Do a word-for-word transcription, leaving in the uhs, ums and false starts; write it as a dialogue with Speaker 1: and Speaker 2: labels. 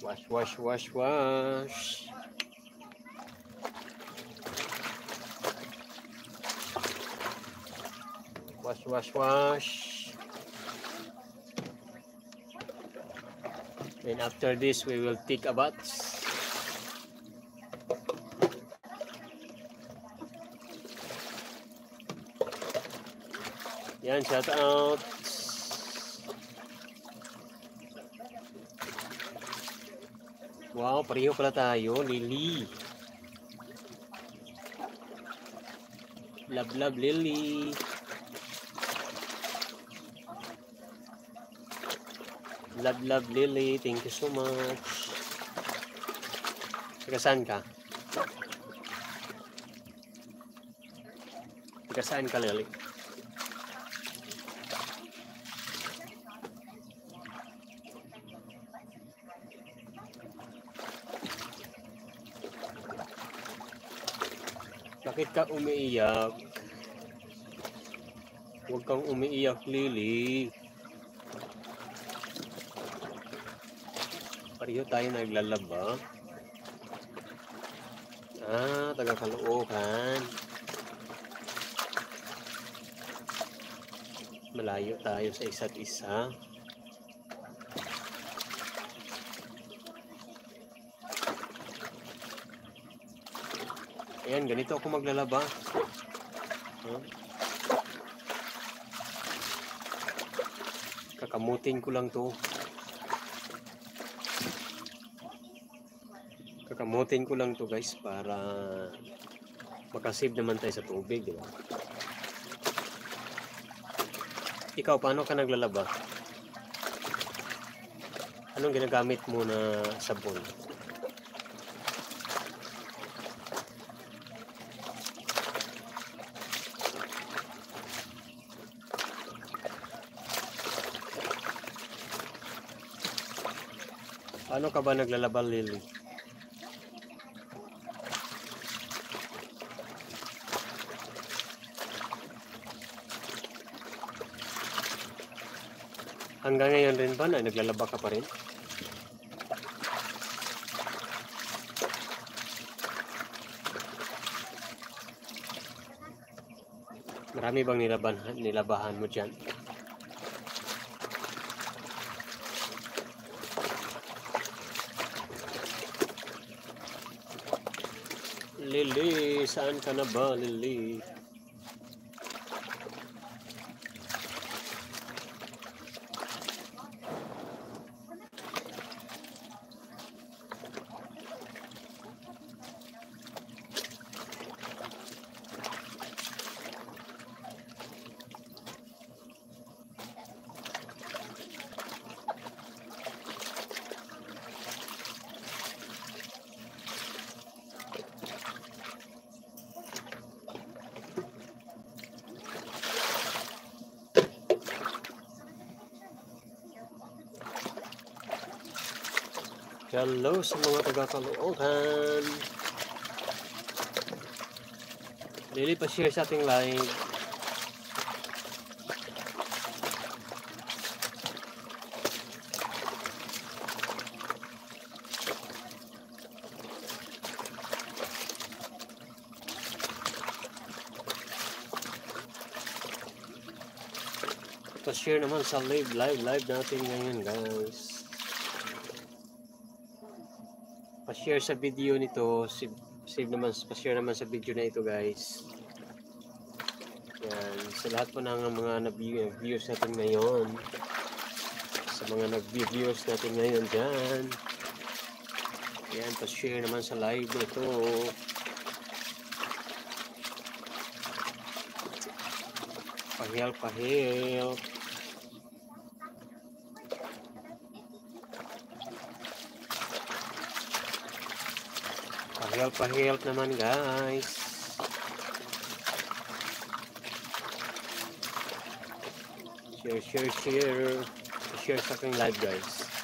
Speaker 1: Wash, wash, wash, wash. Wash, wash, wash. And after this, we will take a bath. Yan, shout out. Wow, pareho pala tayo, Lily. Love, love, Lily. Love, love, Lily. Thank you so much. Taga saan ka? Taga saan ka, Lily? Bakit ka umiiyak? Huwag kang umiiyak, Lily. Pareho tayo naglalaba. Ah, taga Caloocan. Malayo tayo sa isa't isa. Ayan, ganito ako maglalaba. Huh? Kakamutin ko lang to. Kakamutin ko lang to guys para makasave naman tayo sa tubig, di ba? Ikaw, paano ka naglalaba? Anong ginagamit mo na sabon? Paano ka ba naglalaba, Lily? Hanggang ngayon rin ba na naglalaba ka pa rin? Marami bang nilabahan, nilabahan mo dyan? Lily, saan ka na ba, Lily? Hello sa mga taga-Caloocan. Lily, pa-share sa ating live. Pa-share naman sa live, live, live natin ngayon, guys. Pa-share sa video nito, save, save naman, pa-share naman sa video na ito, guys. Yan, sa lahat po ng mga nag-views natin ngayon, sa mga nag-views natin ngayon dyan, yan, pa-share naman sa live nito. Pa-help, pa-help. Pa-help, pa-help naman, guys. Share, share, share. Share sa aking live, guys.